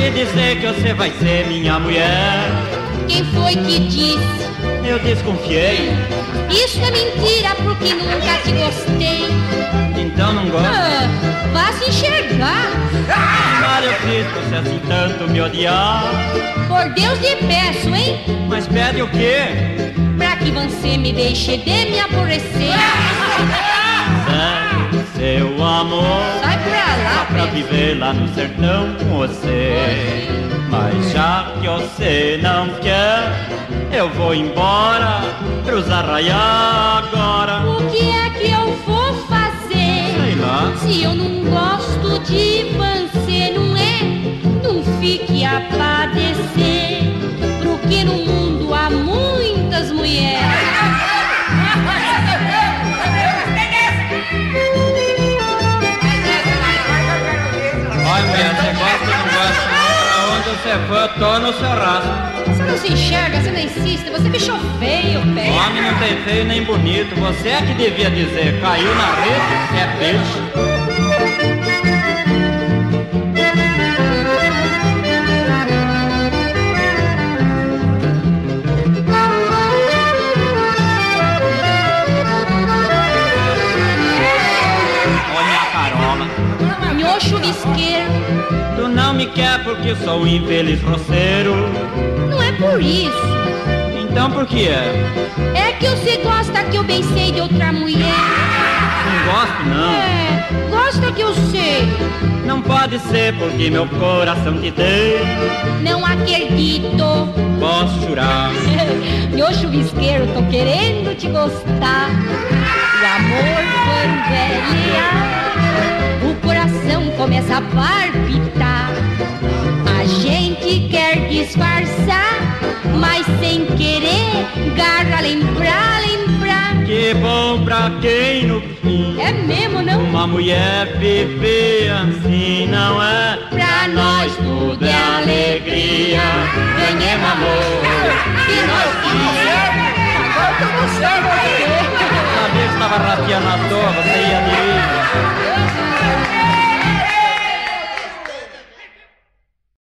Pode dizer que você vai ser minha mulher. Quem foi que disse? Eu desconfiei. Isso é mentira, porque nunca te gostei. Então não gosta? Vá se enxergar. Vale o Cristo você assim tanto me odiar. Por Deus lhe peço, hein? Mas pede o quê? Pra que você me deixe de me aborrecer. Seu amor, sai pra lá, só pra viver lá no sertão com você. Mas já que você não quer, eu vou embora pros arraiar agora. O que é que eu vou fazer? Sei lá. Se eu não gosto de você, não é? Não fique a padecer, porque no mundo há muitas mulheres. Olha, mulher, você gosta ou não gosta? Pra onde você for, eu tô no seu rastro. Você não se enxerga, você não insiste, você me achou feio, pé. Homem não tem feio nem bonito. Você é que devia dizer, caiu na rede, é peixe. Nhô chuvisqueiro. Tu não me quer porque sou um infeliz roceiro. Não é por isso. Então por que é? É que você gosta que eu bem sei de outra mulher. Não gosto não. Gosta que eu sei. Não pode ser porque meu coração te deu. Não acredito. Posso jurar. Nhô chuvisqueiro, tô querendo te gostar. O amor quando é real, o coração começa a palpitar. A gente quer disfarçar, mas sem querer, garra lembrar. Que bom pra quem no fim é mesmo, não? Uma mulher viver assim, não é? Pra nós tudo é alegria. Ganhemos amor e nós queríamos. Agora eu tô gostando de você. Sabia que estava rateando à toa, você ia dizer.